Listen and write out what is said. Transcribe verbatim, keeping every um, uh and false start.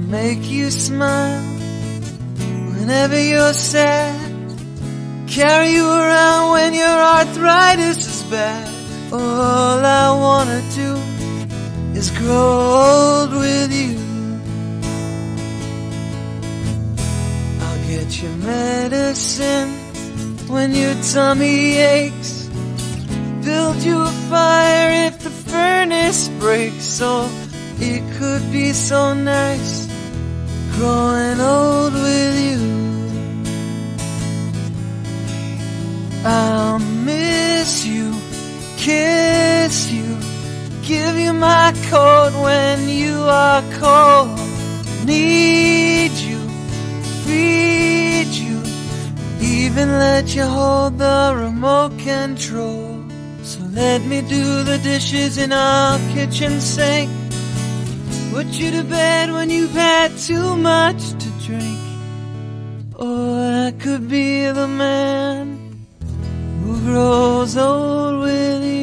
make you smile whenever you're sad, carry you around when your arthritis is bad. All I wanna do is grow old with you. I'll get you medicine when your tummy aches, build you a fire if the furnace breaks. Oh, it could be so nice growing old with you. I'll miss you, kiss you, give you my coat when you are cold. Need you, feed you, even let you hold the remote control. So let me do the dishes in our kitchen sink, put you to bed when you've had too much to drink. Or I could be the man who grows old with you.